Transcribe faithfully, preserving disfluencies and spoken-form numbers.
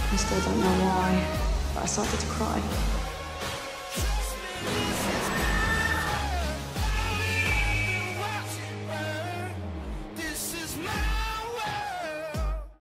I still don't know why, but I started to cry.